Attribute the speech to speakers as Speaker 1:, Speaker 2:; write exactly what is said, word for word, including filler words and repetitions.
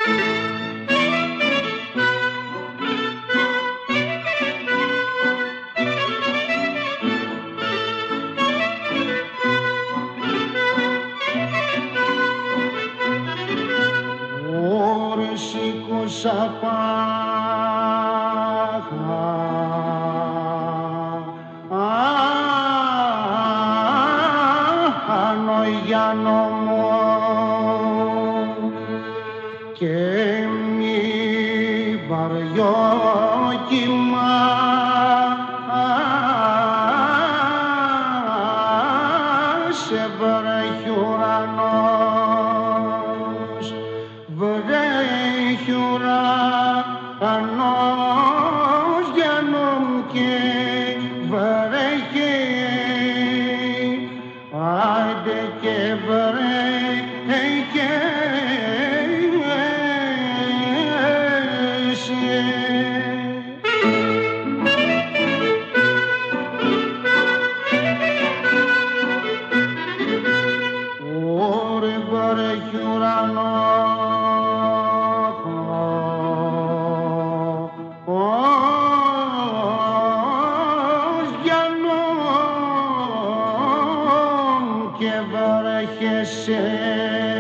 Speaker 1: σήκωσα πάγα άνω για νομό και μη βαριόκυμα σε βρέχει ουρανός, βρέχει ουρανός για νόμ και βρέχει, άντε και βρέχει βρέχει ουρανός για νόμ και βρέχεσαι.